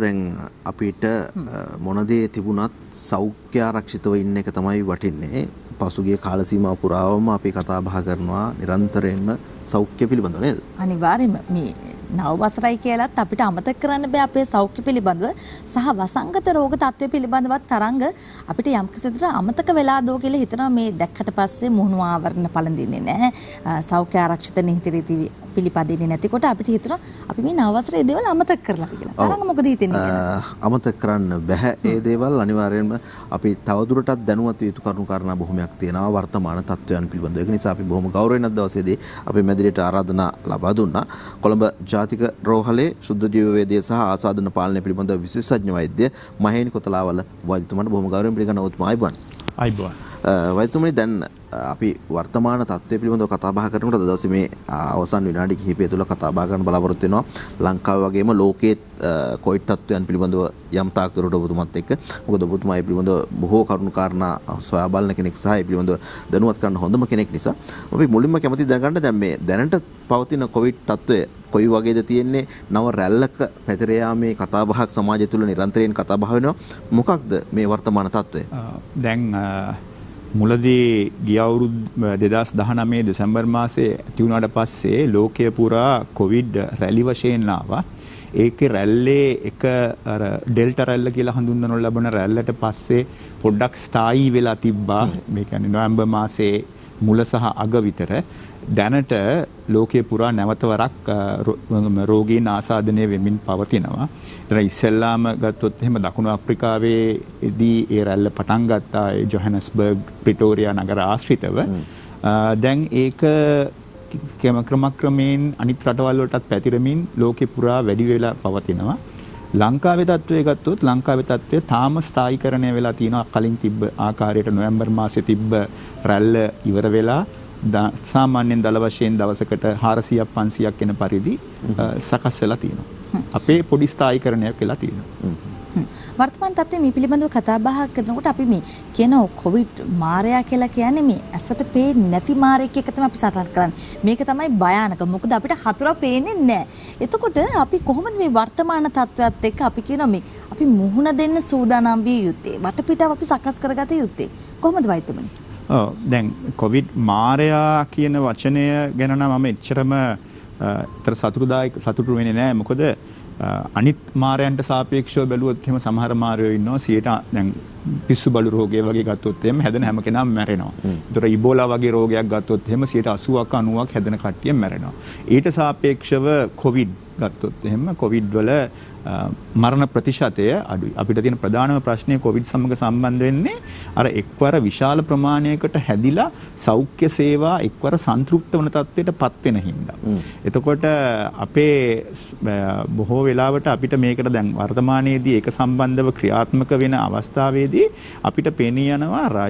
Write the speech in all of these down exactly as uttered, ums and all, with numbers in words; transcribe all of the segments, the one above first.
දැන් අපිට මොන දේ තිබුණත් සෞඛ්‍ය ආරක්ෂිතව ඉන්න එක තමයි වටින්නේ. පසුගිය කාල සීමාව පුරාවම අපි කතා බහ කරනවා නිරන්තරයෙන්ම සෞඛ්‍ය පිළිබඳව නේද? අනිවාර්යයෙන්ම මේ නව වසරයි කියලාත් අපිට අමතක කරන්න බෑ අපේ සෞඛ්‍ය පිළිබඳව සහ වසංගත රෝග තත්ත්වය පිළිබඳවත් තරංග අපිට යම් කිසි විදිහට අමතක වෙලා දෝ කියලා හිතනවා. මේ දැක්කට පස්සේ මුහුණු ආවරණ පළඳින්නේ නැහැ. සෞඛ්‍ය ආරක්ෂිත නීති රීති පිළිපදින්නේ නැතිකොට අපිට හිතනවා අපි මේ නව වසරේ දේවල් අමතක කරලා කියලා. තරංග මොකද හිතන්නේ? අමතක කරන්න බෑ ඒ දේවල්. අනිවාර්යයෙන්ම අපි තවදුරටත් දැනුවත් යුතු කරුණු කාරණා බොහොමයක් තියෙනවා වර්තමාන තත්ත්වයන් පිළිබඳව. ඒක නිසා අපි බොහොම ගෞරවයෙන් අද දවසේදී අපේ මැදිරියට ආරාධනා ලබා දුන්නා. කොළඹ ජාතික රෝහලේ ශුද්ධ ජීව වේදය සහ ආසාදන පාලනය පිළිබඳව විශේෂඥ වෛද්‍ය මහේනි කොතලාවල වෛද්‍යතුමාට බොහොම ගෞරවයෙන් පිළිගන්නවා. ඔබතුමා ආයිබෝන්. ආයිබෝන්. වෛද්‍යතුමනි දැන් අපි වර්තමාන තත්ත්වය පිළිබඳව කතා බහ කරනකොට අද දවසේ මේ අවසන් විනාඩි කිහිපය තුළ කතා බහ කරන්න බලාපොරොත්තු වෙනවා. ලංකාව වගේම ලෝකයේ කොවිඩ් තත්ත්වයන් පිළිබඳව යම් තාක් දුරට ඔබතුමාත් එක්ක. මොකද ඔබතුමා මේ පිළිබඳව බොහෝ කරුණු කාරණා සොයා බලන කෙනෙක් සහ මේ පිළිබඳව දැනුවත් කරන්න හොඳම කෙනෙක් නිසා අපි මුලින්ම කැමති දැනගන්න දැන් මේ දැනට පවතින කොවිඩ් තත්ත්වය කොයි වගේද තියෙන්නේ? නව රැල්ලක පැතිර යාමේ කතා බහක් සමාජය තුළ නිරන්තරයෙන් කතා බහ වෙනවා. මොකක්ද මේ වර්තමාන තත්ත්වය? දැන් මුලදී ගිය අවුරුදු දෙදහස් දහනවය දෙසැම්බර් මාසයේ ඇති වුණාට පස්සේ ලෝකය පුරා කොවිඩ් රැලි වශයෙන් ආවා. ඒකේ රැල්ලේ එක අර ඩෙල්ටා රැල්ල කියලා හඳුන්වනු ලබන රැල්ලට පස්සේ පොඩ්ඩක් ස්ථායී වෙලා තිබ්බා. මේ කියන්නේ නොවැම්බර් මාසයේ මුල සහ අග විතර. දැනට ලෝකයේ පුරා නැවත වරක් රෝගීන් ආසාදනය වෙමින් පවතිනවා. ඒතර ඉස්සෙල්ලාම ගත්තොත් එහෙම දකුණු අප්‍රිකාවේදී ඒ රැල්ල පටන් ගත්තා ඒ ජොහනස්බර්ග් ප්‍රිටෝරියා නගර ආශ්‍රිතව. දැන් ඒක ක්‍රමක්‍රමයෙන් අනිත් රටවල් වලටත් පැතිරෙමින් ලෝකේ පුරා වැඩි වෙලා පවතිනවා. ලංකාවේ තත්ත්වය ගත්තොත් ලංකාවේ තත්ත්වය තාම ස්ථායීකරණය වෙලා තියෙනවා. කලින් තිබ්බ ආකාරයට නොවැම්බර් මාසයේ තිබ්බ රැල්ල ඉවර වෙලා සාමාන්‍යයෙන් දල වශයෙන් දවසකට හාරසියයක් පන්සියයක් එන පරිදි සකස් වෙලා තියෙනවා. අපේ පොඩි ස්ථායීකරණයක් වෙලා තියෙනවා. වර්තමාන තත්ත්වයේ මේ පිළිබඳව කතා බහ කරනකොට අපි මේ කියන කොවිඩ් මාරයා කියලා කියන්නේ මේ ඇසට පේන්නේ නැති මාරයෙක් එක තමයි අපි සටහන් කරන්නේ. මේක තමයි භයානක. මොකද අපිට හතුරා පේන්නේ නැහැ. එතකොට අපි කොහොමද මේ වර්තමාන තත්ත්වයත් එක්ක අපි කියනවා මේ අපි මුහුණ දෙන්න සූදානම් විය යුත්තේ. වටපිටාව අපි සකස් කරගත යුත්තේ. කොහොමද වෛද්‍යමනි? ඔව් දැන් කොවිඩ් මාරයා කියන වචනය ගැන නම් මම එච්චරම අතර සතුටුදායක සතුටු වෙන්නේ නැහැ. මොකද අනිත් මාරයන්ට සාපේක්ෂව බැලුවොත් එහෙම සමහර මාරයෝ ඉන්නවා සියයට දැන් පිස්සු බලු රෝගය වගේ ගත්තොත් එහෙම හැදෙන හැම කෙනාම මැරෙනවා. ඒතර ඉබෝලා වගේ රෝගයක් ගත්තොත් එහෙම සියයට අසූවක් අනූවක් හැදෙන කට්ටිය මැරෙනවා. ඊට සාපේක්ෂව කොවිඩ් ගත්තොත් එහෙම කොවිඩ් වල මරණ ප්‍රතිශතය අඩුයි. අපිට තියෙන ප්‍රධානම ප්‍රශ්නේ කොවිඩ් සමග සම්බන්ධ වෙන්නේ අර එක්වර විශාල ප්‍රමාණයකට හැදිලා සෞඛ්‍ය සේවා එක්වර සන්තෘප්ත වන තත්ත්වයට පත් වෙන හින්දා. එතකොට අපේ බොහෝ වෙලාවට අපිට මේකට දැන් වර්තමානයේදී ඒක සම්බන්ධව ක්‍රියාත්මක වෙන අවස්ථාවේදී අපිට පෙනී යනවා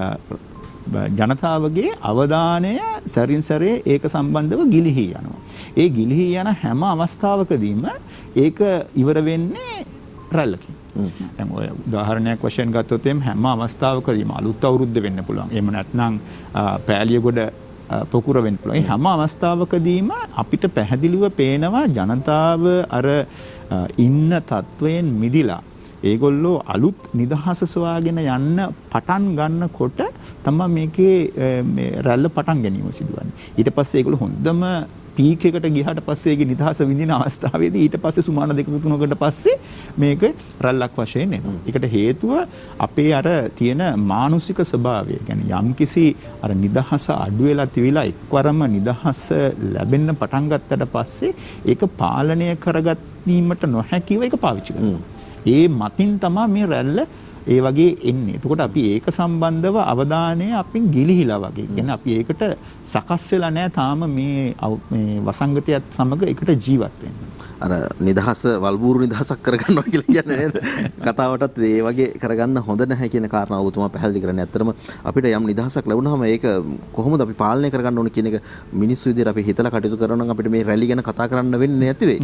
ජනතාවගේ අවධානය සරින් සරේ ඒක සම්බන්ධව ගිලිහී යනවා. ඒ ගිලිහී යන හැම අවස්ථාවකදීම ඒක ඉවර වෙන්නේ රැල්ලකින්. දැන් ඔය උදාහරණයක් වශයෙන් ගත්තොත් එම් හැම අවස්ථාවකදීම අලුත් අවුරුද්ද වෙන්න පුළුවන්. එහෙම නැත්නම් පෑලියගොඩ පොකුර වෙන්න පුළුවන්. මේ හැම අවස්ථාවකදීම අපිට පැහැදිලිව පේනවා ජනතාව අර ඉන්න තත්වයෙන් මිදිලා ඒගොල්ලෝ අලුත් නිදහස සොයාගෙන යන්න පටන් ගන්නකොට තමයි මේකේ මේ රැල්ල පටන් ගැනීම සිදුවන්නේ. ඊට පස්සේ ඒගොල්ලෝ හොඳම පීක් එකට ගියාට පස්සේ ඒකේ නිදහස විඳින අවස්ථාවේදී ඊට පස්සේ සුමාන දෙක තුනකට පස්සේ මේක රැල්ලක් වශයෙන් එනවා. ඒකට හේතුව අපේ අර තියෙන මානසික ස්වභාවය. කියන්නේ යම්කිසි අර නිදහස අඩු වෙලා තිවිලා එක්වරම නිදහස ලැබෙන්න පටන් ගත්තට පස්සේ ඒක පාලනය කරගැනීමට නොහැකිව ඒක පාවිච්චි කරනවා. ඒ මතින් තමයි මේ රැල්ල ඒ වගේ එන්නේ. එතකොට අපි ඒක සම්බන්ධව අවධානය අපින් ගිලිහිලා වගේ. කියන්නේ අපි ඒකට සකස් වෙලා නැහැ තාම මේ මේ වසංගතයත් සමග ඒකට ජීවත් වෙන්න. අර නිදහස වල්බూరు නිදහසක් කරගන්නවා කියලා කියන්නේ නේද? කතාවටත් ඒ වගේ කරගන්න හොඳ නැහැ කියන කාරණාව ඔබතුමා පැහැදිලි කරන්නේ. ඇත්තටම අපිට යම් නිදහසක් ලැබුණාම ඒක කොහොමද අපි පාලනය කරගන්න ඕන කියන එක මිනිස්සු විදිහට අපි හිතලා කටයුතු කරනවා නම් අපිට මේ රැලි ගැන කතා කරන්න වෙන්නේ නැති වෙයි.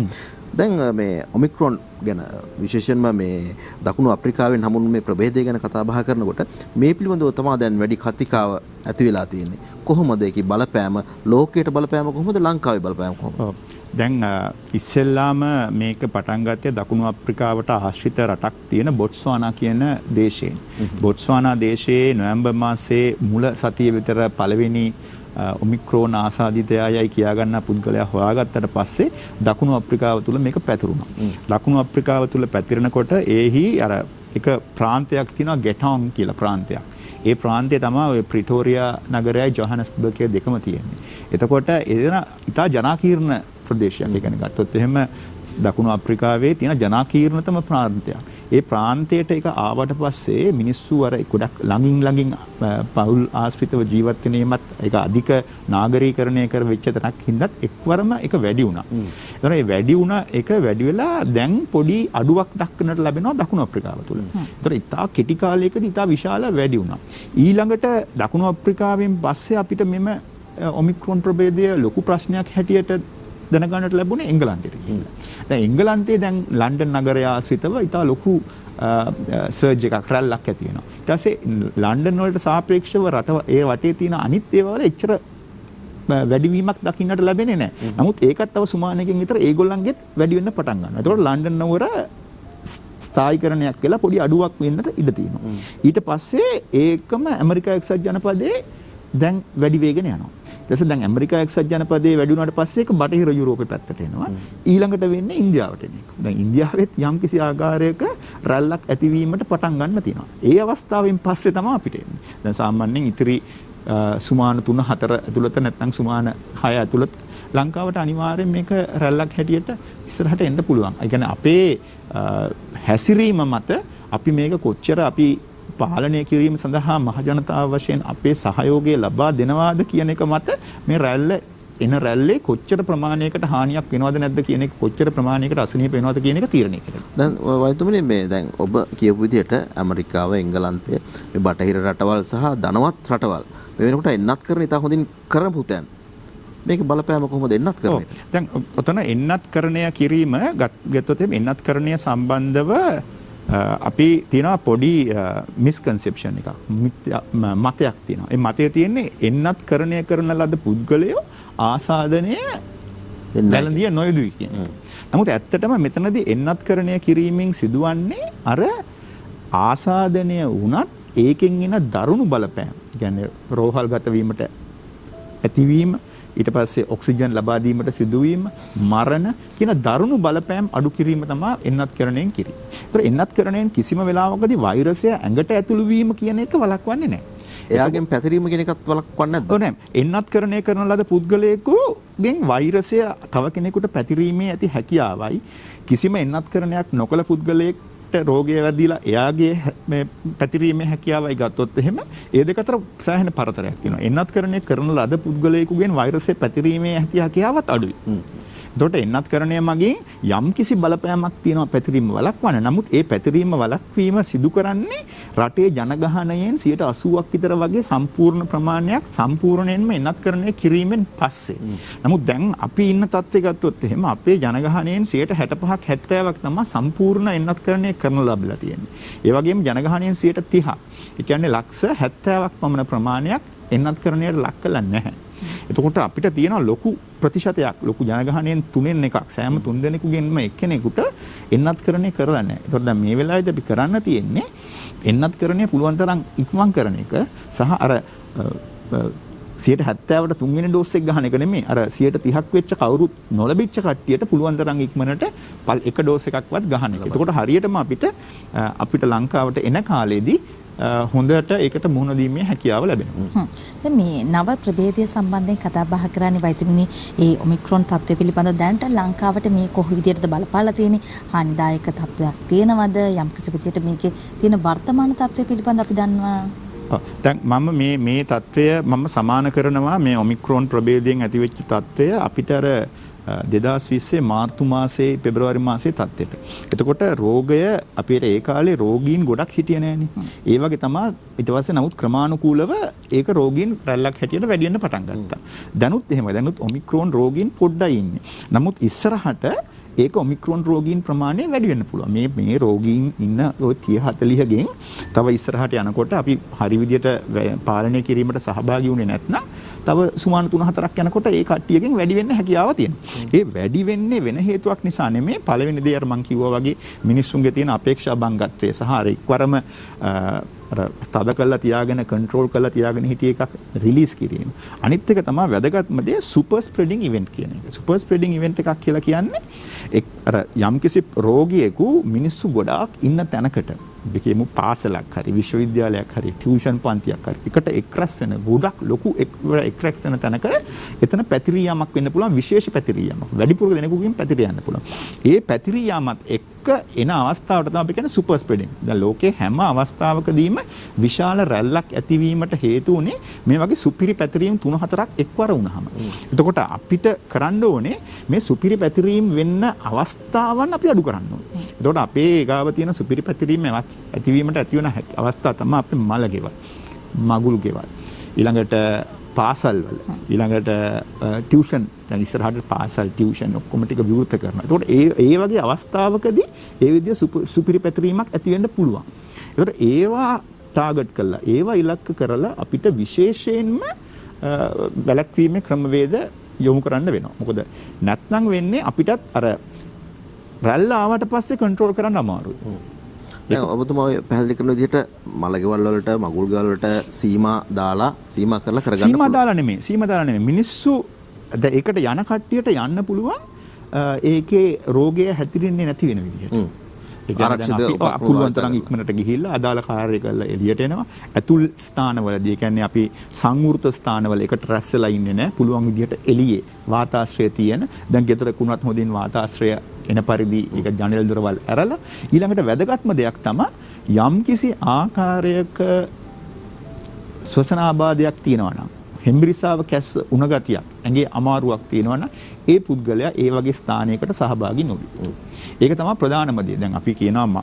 දැන් මේ ඔමික්‍රොන් ගැන විශේෂයෙන්ම මේ දකුණු අප්‍රිකාවෙන් හමුණු මේ ප්‍රභේදය ගැන කතා බහ කරනකොට මේ පිළිබඳව තමයි දැන් වැඩි කතිකාව ඇති වෙලා තියෙන්නේ. කොහොමද ඒකේ බලපෑම ලෝකයට බලපෑම කොහොමද ලංකාවේ බලපෑම කොහොමද? දැන් ඉස්සෙල්ලාම මේක පටන් ගත්තේ දකුණු අප්‍රිකාවට ආශ්‍රිත රටක් තියෙන බොට්ස්වානා කියන දේශයෙන්. බොට්ස්වානා දේශයේ නොවැම්බර් මාසයේ මුල සතිය විතර පළවෙනි ඔමික්‍රෝන් ආසාදිතයයි කියා ගන්න පුද්ගලයා හොයාගත්තට පස්සේ දකුණු අප්‍රිකාව තුල මේක පැතිරුණා. දකුණු අප්‍රිකාව තුල පැතිරෙනකොට ඒහි අර එක ප්‍රාන්තයක් තියෙනවා ගෙටොන් කියලා ප්‍රාන්තයක්. ඒ ප්‍රාන්තය තමයි ඔය ප්‍රිටෝරියා නගරයයි ජොහානස්බර්ග් දෙකම තියෙන්නේ. එතකොට එදෙන ඉතා ජනාකීර්ණ ප්‍රදේශයක්. ඒ කියන්නේ ගත්තොත් එහෙම දකුණු අප්‍රිකාවේ තියෙන ජනාකීර්ණතම ප්‍රාන්තයක්. ඒ ප්‍රාන්තයට ඒක ආවට පස්සේ මිනිස්සු අර ගොඩක් ළඟින් ළඟින් පෞල් ආශ්‍රිතව ජීවත් වෙනීමත් ඒක අධික නාගරීකරණය කර වෙච්ච තරක් හින්දාත් එක්වරම ඒක වැඩි වුණා. ඒතර ඒ වැඩි වුණ එක වැඩි වෙලා දැන් පොඩි අඩුවක් දක්වන්නට ලැබෙනවා දකුණු අප්‍රිකාව තුළ. ඒතර ඉතා කෙටි කාලයකදී ඉතා විශාල වැඩි වුණා. ඊළඟට දකුණු අප්‍රිකාවෙන් පස්සේ අපිට මෙම ඔමික්‍රොන් ප්‍රභේදය ලොකු ප්‍රශ්නයක් හැටියට දැනගන්නට ලැබුණේ එංගලන්තයට ගිහිල්ලා. දැන් එංගලන්තයේ දැන් ලන්ඩන් නගරය ආශ්‍රිතව ඉතා ලොකු සර්ජ් එකක් රැල්ලක් ඇති වෙනවා. ඊට පස්සේ ලන්ඩන් වලට සාපේක්ෂව රට ඒ වටේ තියෙන අනිත් ඒවා වල එච්චර වැඩිවීමක් දකින්නට ලැබෙන්නේ නැහැ. නමුත් ඒකත් තව සුමානකින් විතර ඒගොල්ලන්ගෙත් වැඩි වෙන්න පටන් ගන්නවා. ඒතකොට ලන්ඩන් නුවර ස්ථායීකරණයක් කියලා පොඩි අඩුවක් වෙන්නට ඉඩ තියෙනවා. ඊට පස්සේ ඒකම ඇමරිකා එක්සත් ජනපදයේ දැන් වැඩි වේගෙන යනවා. ඊට දැන් ඇමරිකා එක්සත් ජනපදයේ වැඩි වුණාට පස්සේ ඒක බටහිර යුරෝපේ පැත්තට එනවා. ඊළඟට වෙන්නේ ඉන්දියාවට එන එක. දැන් ඉන්දියාවෙත් යම්කිසි ආකාරයක රැල්ලක් ඇතිවීමට පටන් ගන්න තියෙනවා. ඒ අවස්ථාවෙන් පස්සේ තමයි අපිට එන්නේ. දැන් සාමාන්‍යයෙන් ඉතිරි සුමාන තුන හතර ඇතුළත නැත්නම් සුමාන හය ඇතුළත ලංකාවට අනිවාර්යෙන් මේක රැල්ලක් හැටියට ඉස්සරහට එන්න පුළුවන්. ඒ කියන්නේ අපේ හැසිරීම මත අපි මේක කොච්චර අපි පාලනය කිරීම සඳහා මහජනතාව වශයෙන් අපේ සහයෝගය ලබා දෙනවාද කියන එක මත මේ රැල්ල එන රැල්ලේ කොච්චර ප්‍රමාණයකට හානියක් වෙනවද නැද්ද කියන එක කොච්චර ප්‍රමාණයකට අසනීප වෙනවද කියන එක තීරණය කරනවා. දැන් වෛද්‍යතුමනි මේ දැන් ඔබ කියපු විදිහට ඇමරිකාව එංගලන්තය මේ බටහිර රටවල් සහ ධනවත් රටවල් මේ වෙනකොට එන්නත් කරන ඉතා හොඳින් කරපු තැන්. මේක බලපෑම කොහොමද එන්නත් කරන්නේ? දැන් ඔතන එන්නත් කරණය කිරීම ගත්තොත් එන්නත් කරණය සම්බන්ධව අපි තියෙනවා පොඩි මිස්කන්සෙප්ෂන් එකක් මතයක් තියෙනවා. ඒ මතය තියෙන්නේ එන්නත් කරණය කරන ලද පුද්ගලයෝ ආසාදනය වැළඳිය නොයුතුයි කියන එක. නමුත් ඇත්තටම මෙතනදී එන්නත් කරණය කිරීමෙන් සිදුවන්නේ අර ආසාදනය වුණත් ඒකෙන් එන දරුණු බලපෑම්. කියන්නේ රෝහල්ගත වීමට ඇතිවීම, ඊට පස්සේ ඔක්සිජන් ලබා දීමට සිදුවීම, මරණ කියන දරුණු බලපෑම් අඩු කිරීම තමයි එන්නත් කරණයෙන් කිරීම. ඒතර එන්නත් කරණයෙන් කිසිම වෙලාවකදී වෛරසය ඇඟට ඇතුළු වීම කියන එක වළක්වන්නේ නැහැ. එයාගෙන් පැතිරීම කියන එකත් වළක්වන්නේ නැද්ද? ඔව් නෑ. එන්නත් කරණය කරන ලද පුද්ගලයෙකුගෙන් වෛරසය තව කෙනෙකුට පැතිරීමේ ඇති හැකියාවයි කිසිම එන්නත් කරණයක් නොකළ පුද්ගලයෙක් රෝගය වැදිලා එයාගේ මේ පැතිරීමේ හැකියාවයි ගත්තොත් එහෙම ඒ දෙක අතර සෑහෙන පරතරයක් තියෙනවා. එන්නත් කරණය කරන ලද පුද්ගලයෙකුගෙන් වෛරසය පැතිරීමේ හැකියාවත් අඩුයි. එතකොට එන්නත් කරණය මගින් යම් කිසි බලපෑමක් තියෙනවා පැතිරීම වළක්වන්න. නමුත් ඒ පැතිරීම වළක්වීම සිදු කරන්නේ රටේ ජනගහනයෙන් සියයට අසූවක් විතර වගේ සම්පූර්ණ ප්‍රමාණයක් සම්පූර්ණයෙන්ම එන්නත් කරණය කිරීමෙන් පස්සේ. නමුත් දැන් අපි ඉන්න තත්ත්වය ගත්තොත් එහෙම අපේ ජනගහනයෙන් සියයට හැටපහක් හැත්තෑවක් තමයි සම්පූර්ණ එන්නත් කරණය කරන ලැබිලා තියෙන්නේ. ඒ වගේම ජනගහනයෙන් සියයට තිහක්. ඒ කියන්නේ ලක්ෂ හැත්තෑවක් පමණ ප්‍රමාණයක් එන්නත් කරණයට ලක් කළා නැහැ. එතකොට අපිට තියෙන ලොකු ප්‍රතිශතයක් ලොකු ජනගහනයෙන් තුනෙන් එකක් සෑම තුන් දෙනෙකුගෙන්ම එක්කෙනෙකුට එන්නත් කරණය කරලා නැහැ. ඒතකොට දැන් මේ වෙලාවේදී අපි කරන්න තියෙන්නේ එන්නත් කරණය පුළුවන් තරම් ඉක්මන් කරන එක සහ අර සියයට හැත්තෑවට තුන්වෙනි ඩෝස් එක ගන්න එක නෙමෙයි. අර සියයට තිහක් වෙච්ච කවුරුත් නොලැබිච්ච කට්ටියට පුළුවන් තරම් ඉක්මනට එක ඩෝස් එකක්වත් ගන්න එක. එතකොට හරියටම අපිට අපිට ලංකාවට එන කාලේදී හොඳට ඒකට මුහුණ දීමේ හැකියාව ලැබෙනවා. දැන් මේ නව ප්‍රභේදය සම්බන්ධයෙන් කතා බහ කරන්නේ වෛද්‍යමිනි ඒ ඔමික්‍රොන් තත්ත්වය පිළිබඳව දැනට ලංකාවට මේ කොහොම විදිහටද බලපාලා තියෙන්නේ? හානිදායක තත්ත්වයක් තියෙනවද? යම් කිසි විදිහට මේකේ තියෙන වර්තමාන තත්ත්වය පිළිබඳව අපි දන්නවා. දැන් මම මේ මේ තත්ත්වය මම සමාන කරනවා මේ ඔමික්‍රොන් ප්‍රභේදයෙන් ඇතිවෙච්ච තත්ත්වය අපිට අර දෙදහස් විස්සේ මාර්තු මාසයේ පෙබරවාරි මාසයේ තත්ත්වයට. එතකොට රෝගය අපිට ඒ කාලේ රෝගීන් ගොඩක් හිටියේ නෑනේ. ඒ වගේ තමයි ඊට පස්සේ නමුත් ක්‍රමානුකූලව ඒක රෝගීන් රැල්ලක් හැටියට වැඩි වෙන්න පටන් ගත්තා. දැනුත් එහෙමයි. දැනුත් ඔමික්‍රෝන් රෝගීන් පොඩ්ඩයි ඉන්නේ. නමුත් ඉස්සරහට ඒක ඔමික්‍රෝන් රෝගීන් ප්‍රමාණය වැඩි වෙන්න පුළුවන්. මේ මේ රෝගීන් ඉන්න ඔය තිහ හතලිහ ගෙන් තව ඉස්සරහට යනකොට අපි හරි විදියට පාලනය කිරීමට සහභාගී වුණේ නැත්නම් තව සුමාන තුන හතරක් යනකොට ඒ කට්ටියගෙන් වැඩි වෙන්න හැකියාව තියෙනවා. ඒ වැඩි වෙන්නේ වෙන හේතුවක් නිසා නෙමෙයි. පළවෙනි දේ අර මම කිව්වා වගේ මිනිස්සුන්ගේ තියෙන අපේක්ෂා බංගත්වය සහ අර එක්වරම අර තද කරලා තියාගෙන කන්ට්‍රෝල් කරලා තියාගෙන හිටිය එකක් රිලීස් කිරීම. අනිත් එක තමයි වැදගත්ම දේ සුපර් ස්ප්‍රෙඩින් ඉවෙන්ට් කියන එක. සුපර් ස්ප්‍රෙඩින් ඉවෙන්ට් එකක් කියලා කියන්නේ එක් අර යම්කිසි රෝගියෙකු මිනිස්සු ගොඩාක් ඉන්න තැනකට බිකේමු පාසලක් හරි විශ්වවිද්‍යාලයක් හරි ටියුෂන් පන්තියක් හරි එකට එක්රැස් වෙන ගොඩක් ලොකු එක්රැස් වෙන තැනක එතන පැතිරී යාමක් වෙන්න පුළුවන් විශේෂ පැතිරී යාමක්. වැඩිපුර දෙනෙකුගෙන් පැතිරී යන්න පුළුවන්. ඒ පැතිරී යාමත් එක්ක එන අවස්ථාවට තමයි අපි කියන්නේ සුපර් ස්ප්‍රෙඩින්. දැන් ලෝකේ හැම අවස්ථාවකදීම විශාල රැල්ලක් ඇතිවීමට හේතු උනේ මේ වගේ සුපිරි පැතිරීම් තුන හතරක් එක්වර වුණාම. එතකොට අපිට කරන්න ඕනේ මේ සුපිරි පැතිරීම් වෙන්න අවස්ථාවන් අපි අඩු කරන්න ඕනේ. එතකොට අපේ ගාව තියෙන සුපිරි පැතිරීම් ඇතිවීමට ඇතිවන අවස්ථා තමයි අපේ මල ගෙවල්, මගුල් ගෙවල්, ඊළඟට පාසල් වල, ඊළඟට ටියුෂන්, දැන් ඉස්සරහට පාසල් ටියුෂන් ඔක්කොම ටික විවෘත කරනවා. එතකොට ඒ ඒ වගේ අවස්ථාවකදී ඒ විදිය සුපිරි පැතිරීමක් ඇති වෙන්න පුළුවන්. එතකොට ඒවා ටාගට් කරලා, ඒවා ඉලක්ක කරලා අපිට විශේෂයෙන්ම වැළැක්වීමේ ක්‍රමවේද යොමු කරන්න වෙනවා. මොකද නැත්නම් වෙන්නේ අපිටත් අර රැල්ල ආවට පස්සේ කන්ට්‍රෝල් කරන්න අමාරුයි. දැන් ඔබතුමා ඔය පැහැදිලි කරන විදිහට මලගෙවල් වලට මගුල් ගෙවල් වලට සීමා දාලා සීමා කරලා කරගන්න පුළුවන්. සීමා දාලා නෙමෙයි. සීමා දාලා නෙමෙයි. මිනිස්සු දැන් ඒකට යන කට්ටියට යන්න පුළුවන් ඒකේ රෝගය හැතිරෙන්නේ නැති වෙන විදිහට. ආරක්ෂිත පුළුවන් තරම් ඉක්මනට ගිහිල්ලා අදාළ කාර්ය කරලා එළියට එනවා. ඇතුල් ස්ථානවලදී කියන්නේ අපි සංවෘත ස්ථානවල එකට රැස්සලා ඉන්නේ නැහැ. පුළුවන් විදිහට එළියේ වාතාශ්‍රය තියෙන. දැන් ගෙදරකුණත් හොඳින් වාතාශ්‍රය එන පරිදි ඒක ජනෙල් දොරවල් ඇරලා ඊළඟට වැදගත්ම දෙයක් තමයි යම්කිසි ආකාරයක ශ්වසන ආබාධයක් තියෙනවා නම් හෙම්බිරිසාව කැස්ස උණ ගතියක් ඇඟේ අමාරුවක් තියෙනවා නම් ඒ පුද්ගලයා ඒ වගේ ස්ථානයකට සහභාගී නොවේ. ඒක තමයි ප්‍රධානම දේ. දැන් අපි කියනවා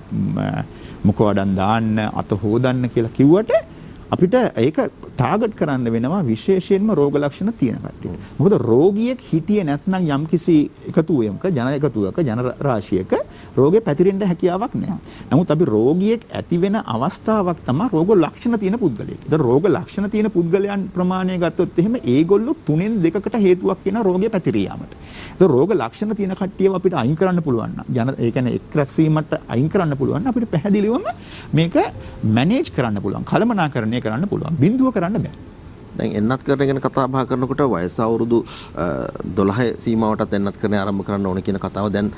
මුඛ වඩන් දාන්න අත හොදන්න කියලා කිව්වට අපිට ඒක ටාගට් කරන්න වෙනවා විශේෂයෙන්ම රෝග ලක්ෂණ තියෙන කට්ටිය. මොකද රෝගියෙක් හිටියේ නැත්නම් යම්කිසි එකතුවයක ජන එකතුවක ජන රාශියක රෝගේ පැතිරෙන්න හැකියාවක් නැහැ. නමුත් අපි රෝගියෙක් ඇති වෙන අවස්ථාවක් තමයි රෝග ලක්ෂණ තියෙන පුද්ගලයෙක්. ඒතර රෝග ලක්ෂණ තියෙන පුද්ගලයන් ප්‍රමාණය ගත්තොත් එහෙම ඒගොල්ලෝ තුනෙන් දෙකකට හේතුවක් වෙන රෝගේ පැතිරී යාමට. ඒතර රෝග ලක්ෂණ තියෙන කට්ටියව අපිට අයින් කරන්න පුළුවන් නම් ජන ඒ කියන්නේ එක්රැස් වීමට අයින් කරන්න පුළුවන් නම් අපිට පැහැදිලිවම මේක මැනේජ් කරන්න පුළුවන්. කළමනාකරණය කරන්න පුළුවන්. බිඳුව කරන්න බෑ. දැන් එන්නත් කරන ගැන කතා බහ කරනකොට වයස අවුරුදු දොළහ සීමාවටත් එන්නත් කරන ආරම්භ කරන්න ඕන කියන කතාව දැන්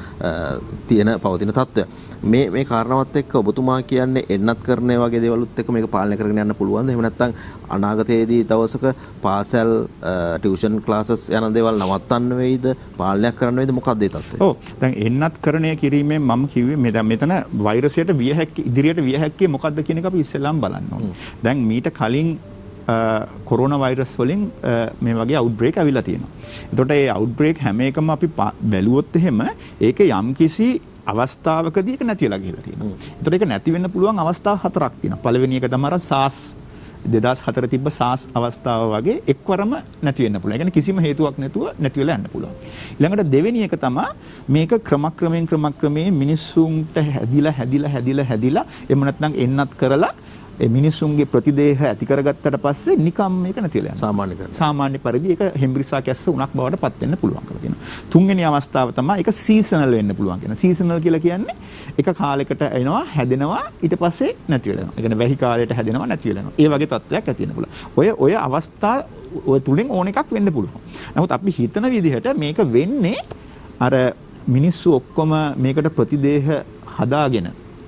තියෙන පවතින තත්ත්වය. මේ මේ කාරණාවත් එක්ක ඔබතුමා කියන්නේ එන්නත් කරන වගේ දේවලුත් එක්ක මේක පාලනය කරගෙන යන්න පුළුවන්ද? එහෙම නැත්නම් අනාගතයේදී දවසක පාසල් ටියුෂන් ක්ලාසස් යන දේවල් නවත්තන්න වෙයිද? පාලනයක් කරන්න වෙයිද? මොකක්ද ඒ තත්ත්වය? ඔව්. දැන් එන්නත් කරණය කිරීමෙන් මම කිව්වේ මෙතන මෙතන වෛරසයට විය හැකි ඉදිරියට විය හැක්කේ මොකක්ද කියන එක අපි ඉස්සෙල්ලාම බලන්න ඕනේ. දැන් මීට කලින් කොරෝනා වෛරස් වලින් මේ වගේ අවුට්බ්‍රේක් අවිලා තියෙනවා. එතකොට ඒ අවුට්බ්‍රේක් හැම එකම අපි බැලුවොත් එහෙම ඒක යම්කිසි අවස්ථාවකදී ඒක නැති වෙලා ගිහිලා තියෙනවා. එතකොට ඒක නැති වෙන්න පුළුවන් අවස්ථා හතරක් තියෙනවා. පළවෙනි එක තමයි අර SARS දෙදාස් හතර තිබ්බ SARS අවස්ථාව වගේ එක්වරම නැති වෙන්න පුළුවන්. ඒ කියන්නේ කිසිම හේතුවක් නැතුව නැති වෙලා යන්න පුළුවන්. ඊළඟට දෙවෙනි එක තමයි මේක ක්‍රමක්‍රමයෙන් ක්‍රමක්‍රමයෙන් මිනිස්සුන්ට හැදිලා හැදිලා හැදිලා හැදිලා එහෙම නැත්නම් එන්නත් කරලා ඒ මිනිස්සුන්ගේ ප්‍රතිදේහ ඇති කරගත්තට පස්සේ නිකම් මේක නැතිලා යනවා. සාමාන්‍ය කරලා. සාමාන්‍ය පරිදි ඒක හෙම්බිරිසා කැස්ස උණක් බවට පත් වෙන්න පුළුවන් කියලා තියෙනවා. තුන්වෙනි අවස්ථාව තමයි ඒක සීසනල් වෙන්න පුළුවන් කියන. සීසනල් කියලා කියන්නේ එක කාලයකට එනවා, හැදෙනවා, ඊට පස්සේ නැති වෙලා යනවා. ඒ කියන්නේ වැහි කාලයට හැදෙනවා, නැති වෙලා යනවා. ඒ වගේ තත්ත්වයක් ඇති වෙන්න පුළුවන්. ඔය ඔය අවස්ථා ඔය තුලින් ඕන එකක් වෙන්න පුළුවන්. නමුත් අපි හිතන විදිහට මේක වෙන්නේ අර මිනිස්සු ඔක්කොම මේකට ප්‍රතිදේහ හදාගෙන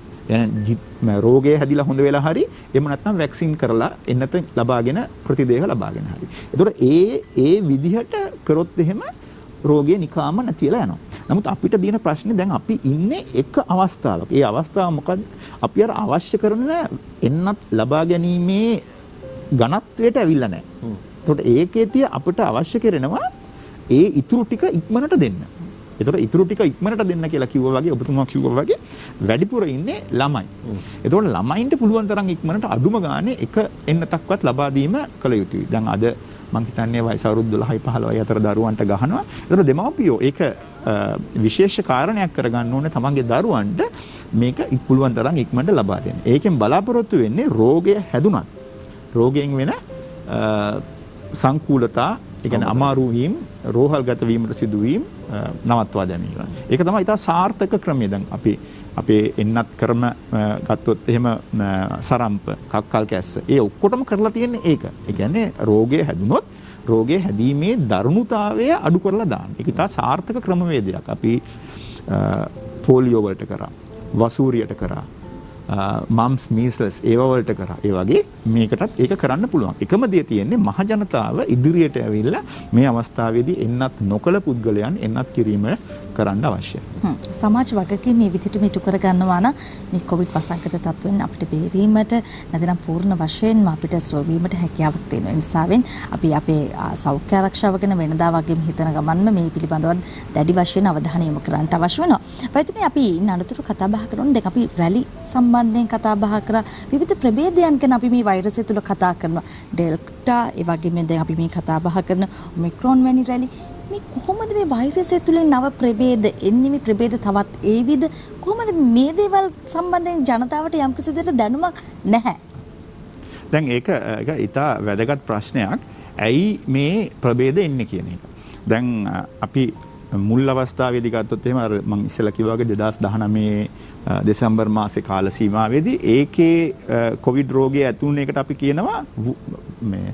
يعني රෝගය හැදිලා හොඳ වෙලා හරි එහෙම නැත්නම් වැක්සින් කරලා එන්නත ලබාගෙන ප්‍රතිදේහ ලබාගෙන හරි. ඒතකොට ඒ ඒ විදිහට කරොත් එහෙම රෝගය නිකාම නැති වෙලා යනවා. නමුත් අපිට තියෙන ප්‍රශ්නේ දැන් අපි ඉන්නේ එක අවස්ථාවක. ඒ අවස්ථාව මොකද්ද? අපි අර අවශ්‍ය කරන එන්නත් ලබා ගැනීමේ ඝනත්වයට ඇවිල්ලා නැහැ. ඒතකොට ඒකේදී අපිට අවශ්‍ය කරනවා ඒ ඉතුරු ටික ඉක්මනට දෙන්න. ඒතර ඉතුරු ටික ඉක්මනට දෙන්න කියලා කිව්වා වගේ ඔබතුමා කිව්වා වගේ වැඩිපුර ඉන්නේ ළමයි. ඒතකොට ළමයින්ට පුළුවන් තරම් ඉක්මනට අඩුම ගානේ එක එන්නතක්වත් ලබා දීම කළ යුතුයි. දැන් අද මම හිතන්නේ වයස අවුරුදු දොළහයි පහළොවයි අතර දරුවන්ට ගහනවා. ඒතර දෙමව්පියෝ ඒක විශේෂ කාරණයක් කරගන්න ඕනේ තමන්ගේ දරුවන්ට මේක පුළුවන් තරම් ඉක්මනට ලබා දෙන්න. ඒකෙන් බලාපොරොත්තු වෙන්නේ රෝගය හැදුනත් රෝගයෙන් වෙන සංකූලතා, ඒ කියන්නේ අමාරු වීම, රෝහල්ගත වීමට සිදුවීම නවත්වා දැමීම. ඒක තමයි ඉතා සාර්ථක ක්‍රමය. දැන් අපි අපේ එන්නත් ක්‍රම ගත්තොත් එහෙම සරම්ප, කක්කල් කැස්ස, ඒ ඔක්කොටම කරලා තියෙන්නේ ඒක. ඒ කියන්නේ රෝගය හැදුනොත් රෝගය හැදීමේ දරුණුතාවය අඩු කරලා දාන්න. ඒක ඉතා සාර්ථක ක්‍රමවේදයක්. අපි පෝලියෝ වලට කරා, වසූරියට කරා, මම්ස් මීසල්ස් ඒව වලට කරා. ඒ වගේ මේකටත් ඒක කරන්න පුළුවන්. එකම දේ තියෙන්නේ මහ ජනතාව ඉදිරියට ඇවිල්ලා මේ අවස්ථාවේදී එන්නත් නොකළ පුද්ගලයන් එන්නත් කිරීම කරන්න අවශ්‍යයි. හ්ම් සමාජ වගකීම මේ විදිහටම ඉටු කර ගන්නවා නම් මේ කොවිඩ් වසංගත තත්ත්වෙන් අපිට බේරීමට නැත්නම් පූර්ණ වශයෙන්ම අපිට සුවවීමට හැකියාවක් තියෙන නිසාවෙන් අපි අපේ සෞඛ්‍ය ආරක්ෂාව ගැන වෙනදා වගේම හිතන ගමන්ම මේ පිළිබඳව දැඩි වශයෙන් අවධානය යොමු කරන්න අවශ්‍ය වෙනවා. වෛද්‍යතුමනි අපි අනතුරු කතා බහ කරනවා. දැන් අපි රැලි සම්බන්ධයෙන් කතා බහ කරා. විවිධ ප්‍රභේදයන් ගැන අපි මේ වෛරසය තුල කතා කරනවා. ඩෙල්ටා ඒ වගේම දැන් අපි මේ කතා බහ කරන ඔමික්‍රෝන් වැනි රැලි මේ කොහොමද මේ වෛරසය තුලින් නව ප්‍රභේද එන්නේ? මේ ප්‍රභේද තවත් ඒවිද? කොහොමද මේ දේවල් සම්බන්ධයෙන් ජනතාවට යම් කිසි දෙයකට දැනුමක් නැහැ? දැන් ඒක ඒක ඉතා වැදගත් ප්‍රශ්නයක්. ඇයි මේ ප්‍රභේද එන්නේ කියන එක. දැන් අපි මුල් අවස්ථාවේදී ගත්තොත් එහෙම අර මම ඉස්සෙල්ලා කිව්වා වගේ දෙදාස් දහනවය දෙසැම්බර් මාසේ කාල සීමාවේදී ඒකේ කොවිඩ් රෝගය ඇතුළු එකට අපි කියනවා මේ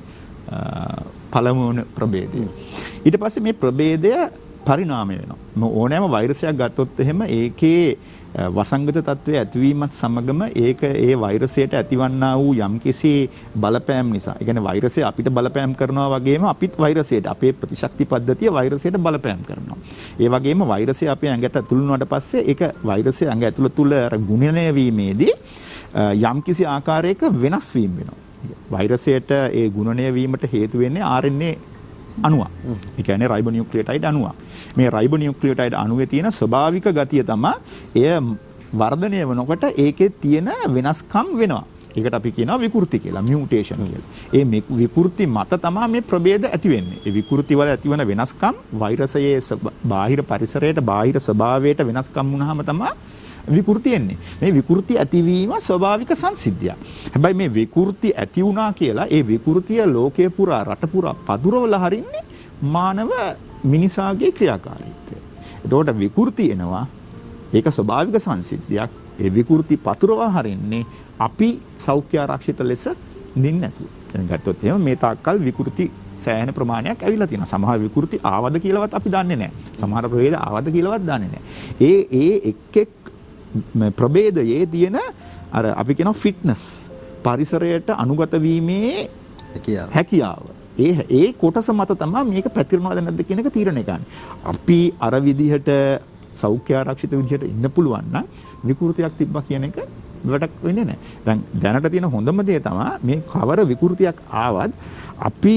පළමුවන ප්‍රභේදය. ඊට පස්සේ මේ ප්‍රභේදය පරිණාමය වෙනවා. ඕනෑම වෛරසයක් ගත්තොත් එහෙම ඒකේ වසංගත තත්ත්වය ඇතිවීමත් සමගම ඒක ඒ වෛරසයට ඇතිවන්නා වූ යම්කිසි බලපෑම් නිසා, ඒ කියන්නේ වෛරසය අපිට බලපෑම් කරනවා වගේම අපිත් වෛරසයට, අපේ ප්‍රතිශක්ති පද්ධතිය වෛරසයට බලපෑම් කරනවා. ඒ වගේම වෛරසය අපේ ඇඟට ඇතුළු වුණාට පස්සේ ඒක වෛරසය ඇඟ ඇතුළ තුල ගුණනය වීමේදී යම්කිසි ආකාරයක වෙනස් වීම වෙනවා. වෛරසයට ඒ ගුණනය වීමට හේතු වෙන්නේ ආර් එන් ඒ අණුවක්. ඒ කියන්නේ රයිබෝනියුක්ලියොටයිඩ් අණුවක්. මේ රයිබෝනියුක්ලියොටයිඩ් අණුවේ තියෙන ස්වභාවික ගතිය තමයි එය වර්ධනය වෙනකොට ඒකේ තියෙන වෙනස්කම් වෙනවා. ඒකට අපි කියනවා විකෘති කියලා, මියුටේෂන් කියලා. ඒ විකෘති මත තමයි මේ ප්‍රභේද ඇති වෙන්නේ. ඒ විකෘති වල ඇතිවන වෙනස්කම් වෛරසයේ බාහිර පරිසරයට, බාහිර ස්වභාවයට වෙනස්කම් වුණාම තමයි විකෘති එන්නේ. මේ විකෘති ඇතිවීම ස්වභාවික සංසිද්ධියක්. හැබැයි මේ විකෘති ඇති වුණා කියලා ඒ විකෘතිය ලෝකේ පුරා, රට පුරා පදුරවලා හරින්නේ මානව මිනිසාගේ ක්‍රියාකාරීත්වය. එතකොට විකෘති එනවා. ඒක ස්වභාවික සංසිද්ධියක්. ඒ විකෘති පතුරවා හරින්නේ අපි සෞඛ්‍ය ආරක්ෂිත ලෙස නින්න නැතුව. දැන් ගත්තොත් එහෙම මේ තාක්කල් විකෘති සෑහෙන ප්‍රමාණයක් ඇවිල්ලා තියෙනවා. සමහර විකෘති ආවද කියලාවත් අපි දන්නේ නැහැ. සමහර ප්‍රභේද ආවද කියලාවත් දන්නේ නැහැ. ඒ ඒ එක් එක් ප්‍රභේදයේ තියෙන අර අපි කියනවා ෆිට්නස්, පරිසරයට අනුගත වීමේ හැකියාව. හැකියාව. ඒ ඒ කොටස මත තමයි මේක පැතිරෙනවද නැද්ද කියන එක තීරණය කරන්නේ. අපි අර විදිහට සෞඛ්‍ය ආරක්ෂිත විදිහට ඉන්න පුළුවන් නම් විකෘතියක් තිබ්බා කියන එක වැඩක් වෙන්නේ නැහැ. දැන් දැනට තියෙන හොඳම දේ තමයි මේ කවර විකෘතියක් ආවත් අපි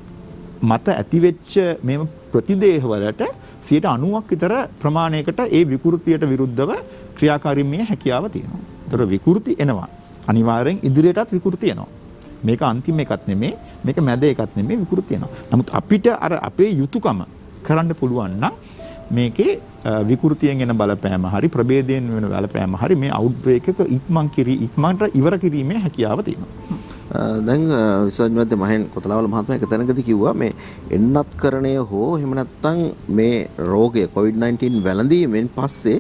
මත ඇතිවෙච්ච මේ ප්‍රතිදේහ වලට සියයට අනූවක් විතර ප්‍රමාණයකට ඒ විකෘතියට විරුද්ධව ක්‍රියාකාරීමේ හැකියාව තියෙනවා. ඒතර විකෘති එනවා. අනිවාර්යෙන් ඉදිරියටත් විකෘති එනවා. මේක අන්තිම එකක් නෙමෙයි, මේක මැද එකක් නෙමෙයි, විකෘති එනවා. නමුත් අපිට අර අපේ යුතුයකම කරන්න පුළුවන් නම් මේකේ විකෘතියෙන් එන බලපෑම හරි, ප්‍රභේදයෙන් වෙන බලපෑම හරි මේ අවුට්බ්‍රේක් එක ඉක්මන් කිරි ඉක්මනට ඉවර කිරීමේ හැකියාව තියෙනවා. දැන් විශ්වවිද්‍යාලයේ මහෙන් කොතලාවල මහත්මයා එක තැනකදී කිව්වා මේ එන්නත්කරණය හෝ එහෙම නැත්නම් මේ රෝගය කොවිඩ් නයින්ටීන් වැළඳීමෙන් පස්සේ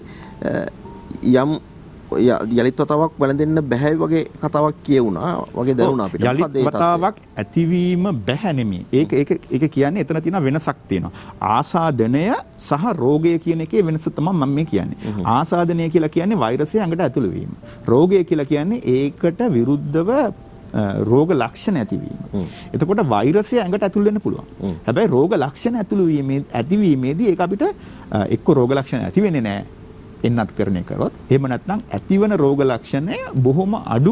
යම් යලිත් වතාවක් වැළඳෙන්න බෑ වගේ කතාවක් කියුණා වගේ දැනුණා අපිට. යලිත් වතාවක් ඇතිවීම බෑ නෙමෙයි. ඒක ඒක ඒක කියන්නේ එතන තියෙන වෙනසක් තියෙනවා. ආසාදනය සහ රෝගය කියන එකේ වෙනස තමයි මම මේ කියන්නේ. ආසාදනය කියලා කියන්නේ වෛරසය ඇඟට ඇතුළු වීම. රෝගය කියලා කියන්නේ ඒකට විරුද්ධව රෝග ලක්ෂණ ඇතිවීම. එතකොට වෛරසය ඇඟට ඇතුල් වෙන්න පුළුවන්. හැබැයි රෝග ලක්ෂණ ඇතුළු වීමේ ඇතිවීමේදී ඒක අපිට එක්ක රෝග ලක්ෂණ ඇති වෙන්නේ නැහැ. එන්නත්කරණය කරොත්. එහෙම නැත්නම් ඇතිවන රෝග ලක්ෂණය බොහොම අඩු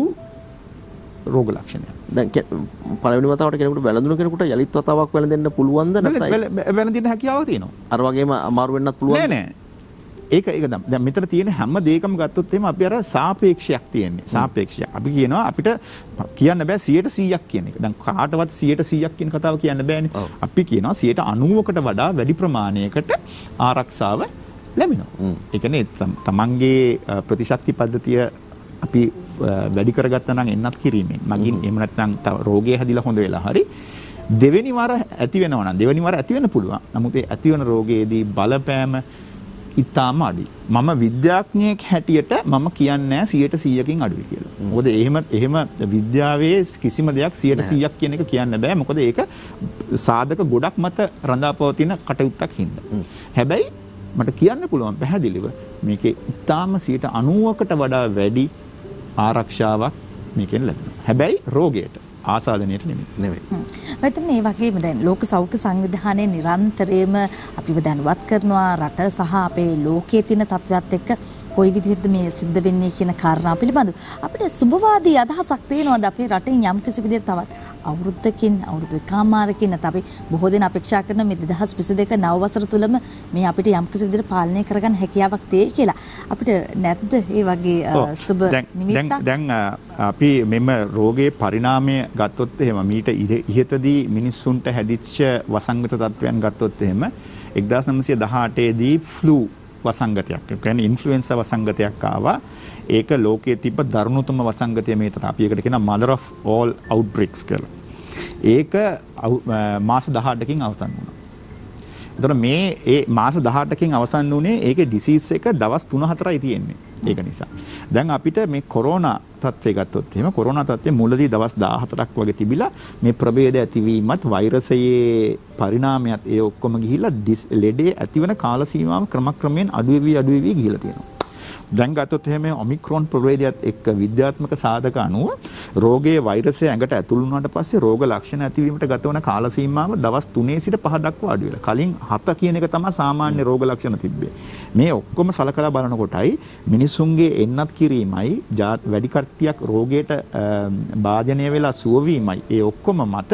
රෝග ලක්ෂණයක්. දැන් පළවෙනි වතාවට කෙනෙකුට වැළඳුන කෙනෙකුට යලිත් වතාවක් වැළඳෙන්න පුළුවන්ද නැත්නම් වැළඳින්න හැකියාව තියෙනවා. අර වගේම අමාරු වෙන්නත් පුළුවන්. නෑ නෑ. ඒක ඒක දැන් මෙතන තියෙන හැම දෙයකම ගත්තොත් එහෙම අපි අර සාපේක්ෂයක් තියෙන්නේ. සාපේක්ෂයක්. අපි කියනවා අපිට කියන්න බෑ සියයට සීයක් කියන එක. දැන් කාටවත් සියයට සීයක් කියන කතාව කියන්න බෑනේ. අපි කියනවා සියයට අනූවකට වඩා වැඩි ප්‍රමාණයකට ආරක්ෂාව ලැබෙනවා. ඒ කියන්නේ තමන්ගේ ප්‍රතිශක්ති පද්ධතිය අපි වැඩි කරගත්තා නම් එන්නත් කිරීමෙන් මගින් එහෙම නැත්නම් තව රෝගය හැදිලා හොඳ වෙලා හරි දෙවෙනි වර ඇති වෙනවා නම් දෙවෙනි වර ඇති වෙන්න පුළුවන්. නමුත් ඒ ඇති වෙන රෝගයේදී බලපෑම ඉතාම අඩුයි. මම විද්‍යාඥයෙක් හැටියට මම කියන්නේ නැහැ සියයට සීයකින් අඩුයි කියලා. මොකද එහෙම එහෙම විද්‍යාවේ කිසිම දෙයක් සියයට සීයක් කියන එක කියන්න බෑ. මොකද ඒක සාධක ගොඩක් මත රඳාපවතින කටයුත්තක් හින්දා. හැබැයි මට කියන්න පුළුවන් පැහැදිලිව මේකේ ඉතාම සියයට අනූවකට වඩා වැඩි ආරක්ෂාවක් මේකෙන් ලැබෙනවා. හැබැයි රෝගයට ආසාදනයට නෙමෙයි. නෙමෙයි. මෙතන මේ වගේම දැන් ලෝක සෞඛ්‍ය සංවිධානයේ නිරන්තරයෙන්ම අපිව දැනුවත් කරනවා රට සහ අපේ ලෝකයේ තියෙන තත්ත්වයක් එක්ක කොයි විදිහටද මේ සිද්ධ වෙන්නේ කියන කාරණා පිළිබඳව අපිට සුබවාදී අදහසක් තියෙනවද අපේ රටෙන් යම් කිසි විදිහට තවත් අවුරුද්දකින් අවුරුදු එකමාරකින් නැත්නම් අපි බොහෝ දෙනා අපේක්ෂා කරන මේ දෙදහස් විසිදෙක නව වසර තුලම මේ අපිට යම් කිසි විදිහට පාලනය කරගන්න හැකියාවක් තියෙයි කියලා අපිට නැද්ද ඒ වගේ සුබ නිමිත්තක්? දැන් අපි මෙම රෝගයේ පරිණාමය ගත්තොත් එහෙම මීට ඉහතදී මිනිස්සුන්ට හැදිච්ච වසංගත තත්ත්වයන් ගත්තොත් එහෙම එක්දාස් නවසිය දහඅටේ දී ෆ්ලූ වසංගතයක්. ඒ කියන්නේ ඉන්ෆ්ලුවෙන්සා වසංගතයක් ආවා. ඒක ලෝකයේ තිබ්බ දරුණුතම වසංගතය මේ තරම්. අපි ඒකට කියනවා mother of all outbreaks කියලා. ඒක මාස දහඅටකින් අවසන් වුණා. එතකොට මේ ඒ මාස දහඅටකින් අවසන් වුණේ ඒකේ ඩිසීස් එක දවස් තුන හතරයි තියෙන්නේ. ඒක නිසා. දැන් අපිට මේ කොරෝනා තත්ත්වය ගත්තොත් එහෙම කොරෝනා තත්ත්වය මුලදී දවස් දාහතරක් වගේ තිබිලා මේ ප්‍රභේද ඇතිවීමත් වෛරසයේ පරිණාමයත් ඒ ඔක්කොම ගිහිල්ලා ලෙඩේ ඇතිවන කාල සීමාව ක්‍රමක්‍රමයෙන් අඩු වෙවි අඩු වෙවි ගිහිලා තියෙනවා. දැන් ගත්තොත් එහෙම ඔමික්‍රෝන් ප්‍රභේදයත් එක්ක විද්‍යාත්මක සාධක අනුව රෝගයේ වෛරසය ඇඟට ඇතුළු වුණාට පස්සේ රෝග ලක්ෂණ ඇතිවීමට ගත වන කාල සීමාව දවස් තුනේ සිට පහ දක්වා අඩු වෙලා. කලින් හත කියන එක තමයි සාමාන්‍ය රෝග ලක්ෂණ තිබ්බේ. මේ ඔක්කොම සලකලා බලනකොටයි මිනිසුන්ගේ එන්නත් කිරීමයි වැඩි කට්ටියක් රෝගයට භාජනය වෙලා සුව වීමයි ඒ ඔක්කොම මත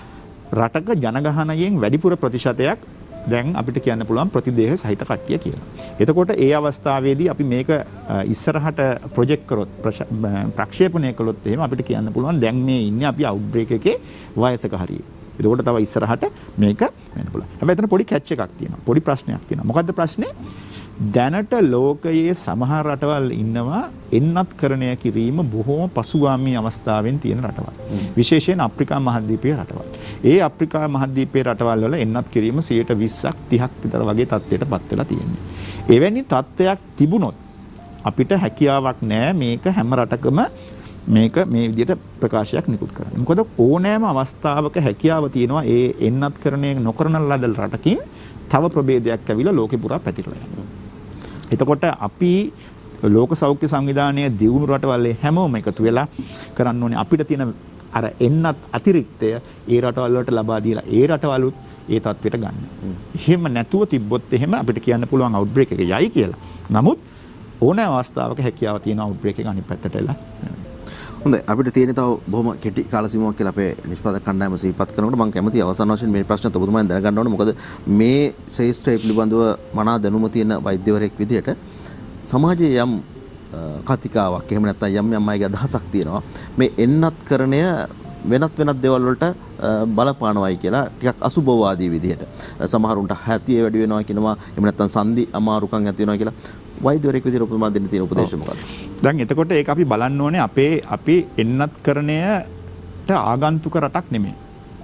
රටක ජනගහනයෙන් වැඩිපුර ප්‍රතිශතයක් දැන් අපිට කියන්න පුළුවන් ප්‍රතිදේහ සහිත කට්ටිය කියලා. එතකොට ඒ අවස්ථාවේදී අපි මේක ඉස්සරහට ප්‍රොජෙක්ට් කරොත් ප්‍රක්ෂේපණය කළොත් එහෙම අපිට කියන්න පුළුවන් දැන් මේ ඉන්නේ අපි අවුට්බ්‍රේක් එකේ වයසක හරියේ. එතකොට තව ඉස්සරහට මේක වෙන්න පුළුවන්. හැබැයි එතන පොඩි කැච් එකක් තියෙනවා. පොඩි ප්‍රශ්නයක් තියෙනවා. මොකද්ද ප්‍රශ්නේ? දැනට ලෝකයේ සමහර රටවල් ඉන්නවා එන්නත්කරණය කිරීම බොහෝම පසුගාමී අවස්ථාවෙන් තියෙන රටවල්. විශේෂයෙන් අප්‍රිකා මහද්වීපයේ රටවල්. ඒ අප්‍රිකා මහද්වීපයේ රටවල් වල එන්නත් කිරීම සියයට විස්සක් තිහක් විතර වගේ තත්ත්වයට පත් වෙලා තියෙන්නේ. එවැනි තත්ත්වයක් තිබුණොත් අපිට හැකියාවක් නැහැ මේක හැම රටකම මේක මේ විදිහට ප්‍රකාශයක් නිකුත් කරන්න. මොකද ඕනෑම අවස්ථාවක හැකියාව තියෙනවා ඒ එන්නත්කරණය නොකරන ලද රටකින් තව ප්‍රභේදයක් ඇවිල්ලා ලෝකෙ පුරා පැතිරලා යනවා. එතකොට අපි ලෝක සෞඛ්‍ය සංවිධානයේ දියුණු රටවල් හැමෝම එකතු වෙලා කරන්න ඕනේ අපිට තියෙන අර එන්නත් අතිරික්තය ඒ රටවල් වලට ලබා දීලා ඒ රටවලුත් ඒ තත්ත්වයට ගන්න. එහෙම නැතුව තිබ්බොත් එහෙම අපිට කියන්න පුළුවන් අවුට්බ්‍රේක් එක යයි කියලා. නමුත් ඕනෑ අවස්ථාවක හැකියාව තියෙන අවුට්බ්‍රේක් එක අනිත් පැත්තට එලා. හොඳයි අපිට තියෙන තව බොහොම කෙටි කාල සීමාවක් කියලා අපේ නිෂ්පාදක කණ්ඩායම සිහිපත් කරනකොට මම කැමති අවසාන වශයෙන් මේ ප්‍රශ්න ඔබතුමාෙන් දැනගන්න ඕනේ. මොකද මේ ශාස්ත්‍රය පිළිබඳව මනා දැනුම තියෙන වෛද්‍යවරයෙක් විදිහට සමාජයේ යම් කතිකාවක් එහෙම නැත්නම් යම් යම් අයගේ අදහසක් තියෙනවා මේ එන්නත්කරණය වෙනත් වෙනත් දේවල් වලට බලපානවායි කියලා ටිකක් අසුබවාදී විදිහට සමහරුන්ට හැතිය වැඩි වෙනවා කියනවා එහෙම නැත්නම් සන්ධි අමාරුකම් ඇති වෙනවා කියලා වෛද්‍යවරයෙක් විදිහට ඔබතුමා දෙන්න තියෙන උපදේශ මොකක්ද? දැන් එතකොට ඒක අපි බලන්න ඕනේ අපේ අපි එන්නත්කරණයට ආගන්තුක රටක් නෙමෙයි.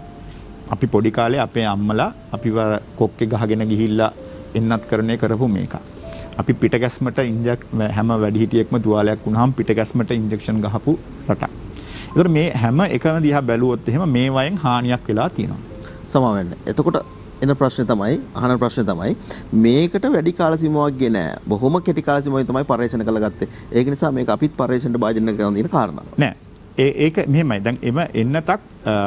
අපි පොඩි කාලේ අපේ අම්මලා අපිව කොක්කේ ගහගෙන ගිහිල්ලා එන්නත්කරණය කරපු මේක. අපි පිටගැස්මට ඉන්ජෙක් හැම වැඩිහිටියෙක්ම තුවාලයක් වුණාම පිටගැස්මට ඉන්ජෙක්ෂන් ගහපු රටක්. ඒතර මේ හැම එකම දිහා බැලුවොත් එහෙම මේ වයින් හානියක් වෙලා තියෙනවා. සමා වෙන්න. එතකොට එන ප්‍රශ්නේ තමයි අහන ප්‍රශ්නේ තමයි මේකට වැඩි කාල සීමාවක් ගේ නෑ. බොහොම කෙටි කාල සීමාවෙන් තමයි පරීක්ෂණ කළා ගත්තේ. ඒක නිසා මේක අපිත් පරීක්ෂණයට භාජනය කරන දින කාරණා. නෑ. ඒ ඒක මෙහෙමයි. දැන් එම එන්නතක්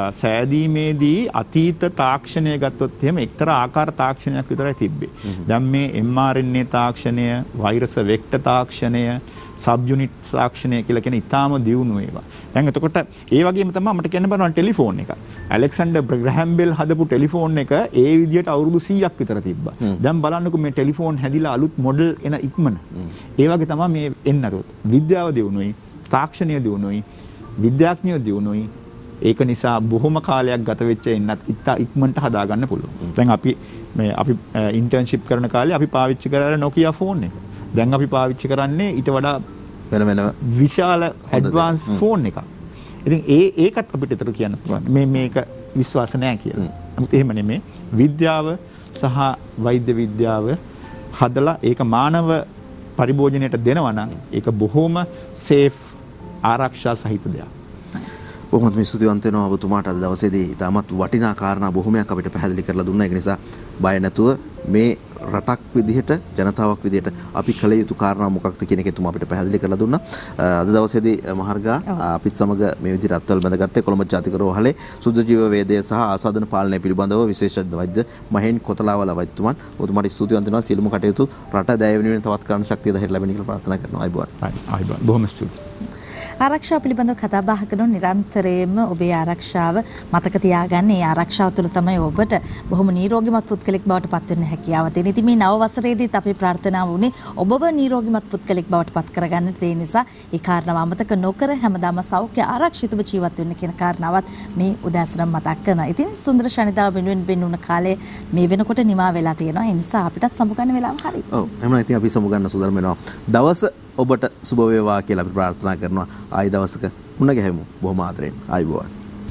සෑදීමේදී අතීත තාක්ෂණය ගත්තොත් එහෙම එක්තරා ආකාර තාක්ෂණයක් විතරයි තිබ්බේ. දැන් මේ එම් ආර් එන් ඒ තාක්ෂණය, වෛරස් වෙක්ටර් තාක්ෂණය, සබ් යුනිට් තාක්ෂණය කියලා කියන ඉතාම දියුණු ඒවා. දැන් එතකොට ඒ වගේම තමයි මට කියන්න බලන්න ටෙලිෆෝන් එක. ඇලෙක්සැන්ඩර් ග්‍රැහම් බෙල් හදපු ටෙලිෆෝන් එක ඒ විදියට අවුරුදු සීයක් විතර තිබ්බා. දැන් බලන්නකෝ මේ ටෙලිෆෝන් හැදිලා අලුත් මොඩල් එන ඉක්මන. ඒ වගේ තමයි මේ එන්නතොත්. විද්‍යාව දියුණුයි, තාක්ෂණය දියුණුයි, විද්‍යාඥයෝ දියුණුයි. ඒක නිසා බොහොම කාලයක් ගත වෙච්ච එන්නත් ඉතා ඉක්මනට හදා ගන්න පුළුවන්. දැන් අපි මේ අපි ඉන්ටර්න්ෂිප් කරන කාලේ අපි පාවිච්චි කරලා Nokia ෆෝන් එක. දැන් අපි පාවිච්චි කරන්නේ ඊට වඩා වෙන වෙන විශාල ඇඩ්වාන්ස් ෆෝන් එකක්. ඉතින් ඒ ඒකත් අපිට ඒතර කියන්න පුළුවන්. මේ මේක විශ්වාස නැහැ කියලා. නමුත් එහෙම නෙමෙයි. විද්‍යාව සහ වෛද්‍ය විද්‍යාව හදලා ඒක මානව පරිභෝජනයට දෙනවා නම් ඒක බොහොම සේෆ් ආරක්ෂා සහිත දෙයක්. බොහොමත් මේ ස්තුතිවන්ත වෙනවා ඔබතුමාට අද දවසේදී තාමත් වටිනා කාරණා බොහොමයක් අපිට පැහැදිලි කරලා දුන්නා. ඒක නිසා බය නැතුව මේ රටක් විදිහට ජනතාවක් විදිහට අපි කළ යුතු කාරණා මොකක්ද කියන එක එතුමා අපිට පැහැදිලි කරලා දුන්නා. අද දවසේදී මහර්ගා අපිත් සමග මේ විදිහට අත්වල බඳගත්තේ කොළඹ ජාතික රෝහලේ සුදු ජීව වේදය සහ ආසාදන පාලනය පිළිබඳව විශේෂඥ වෛද්‍ය මහෙන් කොතලාවල වෛද්‍යතුමන් ඔබතුමාට ස්තුතිවන්ත වෙනවා. සියලුම කටයුතු රට දැය වෙනුවෙන් තවත් කරන්න ශක්තිය ධෛර්ය ලැබෙන කියලා ප්‍රාර්ථනා කරනවා. ආයිබෝන්. ආයිබෝන්. බොහොම ස්තුතියි. ආරක්ෂාව පිළිබඳව කතා බහ කරන නිරන්තරයෙන්ම ඔබේ ආරක්ෂාව මතක තියාගන්න. ඒ ආරක්ෂාව තුළ තමයි ඔබට බොහොම නිරෝගීමත් පුද්ගලෙක් බවට පත් වෙන්න හැකියාව තියෙන. ඉතින් මේ නව වසරේදීත් අපේ ප්‍රාර්ථනාව වුණේ ඔබව නිරෝගීමත් පුද්ගලෙක් බවට පත් කරගන්න. ඒ නිසා ඒ කාරණාව අමතක නොකර හැමදාම සෞඛ්‍ය ආරක්ෂිතව ජීවත් වෙන්න කියන කාරණාවත් මේ උදෑසන මතක් කරනවා. ඉතින් සුන්දර ශනිදාව වෙනුවෙන් වෙනුන කාලේ මේ වෙනකොට නිමා වෙලා තියෙනවා. ඒ නිසා අපිටත් සමුගන්න වෙලාව හරි. ඔව් එහෙනම් ඉතින් අපි සමුගන්න සූදානම් වෙනවා. දවස ඔබට සුබ වේවා කියලා අපි ප්‍රාර්ථනා කරනවා. ආයි දවසක මුණ ගැහෙමු. බොහොම ආදරෙන්. ආයිබෝවන්.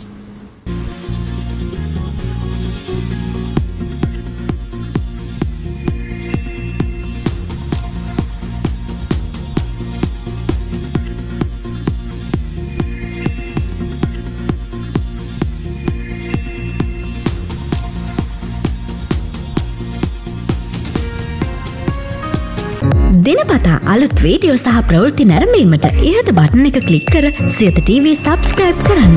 දිනපතා අලුත් වීඩියෝ සහ ප්‍රවෘත්ති නැරඹීමට ඉහත බටන් එක ක්ලික් කර සියත ටීවී සබ්ස්ක්‍රයිබ් කරන්න.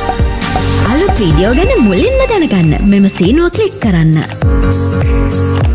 අලුත් වීඩියෝ ගැන මුලින්ම දැනගන්න මෙම සීනුව ක්ලික් කරන්න.